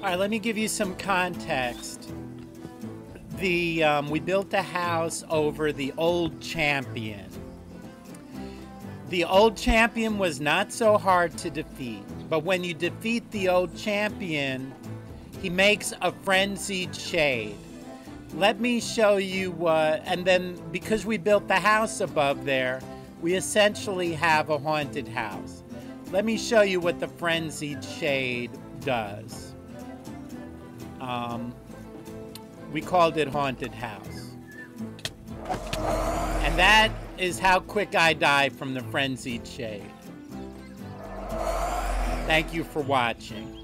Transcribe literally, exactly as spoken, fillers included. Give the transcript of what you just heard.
All right, let me give you some context. The um, we built a house over the Old Campion. The Old Campion was not so hard to defeat, but when you defeat the Old Campion, he makes a Frenzied Shade. Let me show you what, and then because we built the house above there, we essentially have a haunted house. Let me show you what the Frenzied Shade does. Um, we called it Haunted House. And that is how quick I die from the Frenzied Shade. Thank you for watching.